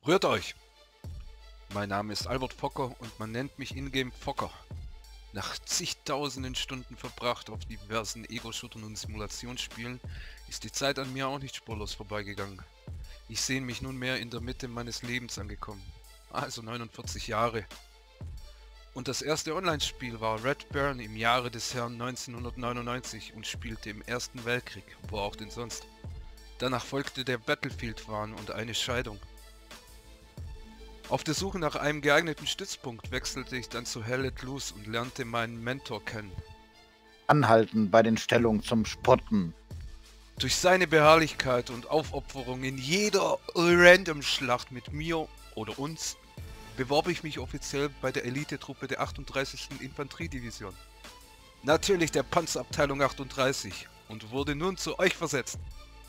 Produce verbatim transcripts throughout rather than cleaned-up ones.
Rührt euch! Mein Name ist Albert Fokker und man nennt mich ingame Fokker. Nach zigtausenden Stunden verbracht auf diversen Ego-Shootern und Simulationsspielen ist die Zeit an mir auch nicht spurlos vorbeigegangen. Ich sehe mich nunmehr in der Mitte meines Lebens angekommen, also neunundvierzig Jahre. Und das erste Online-Spiel war Red Baron im Jahre des Herrn neunzehnhundertneunundneunzig und spielte im Ersten Weltkrieg, wo auch denn sonst. Danach folgte der Battlefield-Wahn und eine Scheidung. Auf der Suche nach einem geeigneten Stützpunkt wechselte ich dann zu Hell Let Loose und lernte meinen Mentor kennen. Anhalten bei den Stellungen zum Spotten. Durch seine Beharrlichkeit und Aufopferung in jeder Random-Schlacht mit mir oder uns bewarb ich mich offiziell bei der Elitetruppe der achtunddreißigsten Infanteriedivision. Natürlich der Panzerabteilung achtunddreißig und wurde nun zu euch versetzt.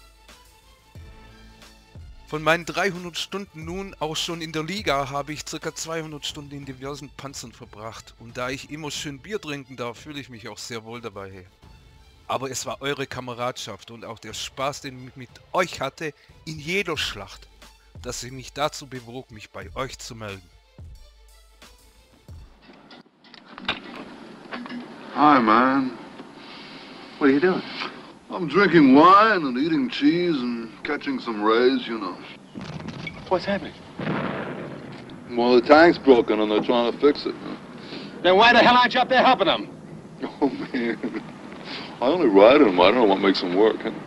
Von meinen dreihundert Stunden nun auch schon in der Liga habe ich ca. zweihundert Stunden in diversen Panzern verbracht und da ich immer schön Bier trinken darf, fühle ich mich auch sehr wohl dabei. Hey. Aber es war eure Kameradschaft und auch der Spaß, den ich mit euch hatte, in jeder Schlacht, dass ich mich dazu bewog, mich bei euch zu melden. Hi, man. What are you doing? I'm drinking wine and eating cheese and catching some rays, you know. What's happening? Well, the tank's broken and they're trying to fix it. Then why the hell aren't you up there helping them? Oh, man. I only ride them. I don't know what makes them work.